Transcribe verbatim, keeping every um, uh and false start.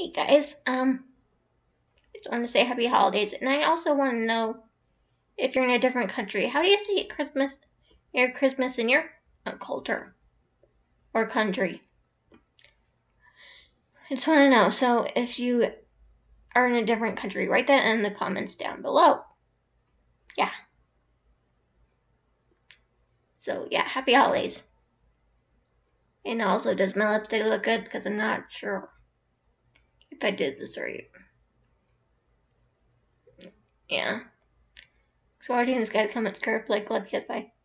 Hey guys, um, I just want to say happy holidays, and I also want to know if you're in a different country, how do you say Christmas, Merry Christmas in your uh, culture or country? I just want to know. So if you are in a different country, write that in the comments down below. Yeah. So yeah, happy holidays. And also, does my lipstick look good? Because I'm not sure if I did this right. Yeah. So watching this guy comments curve like love you guys, bye.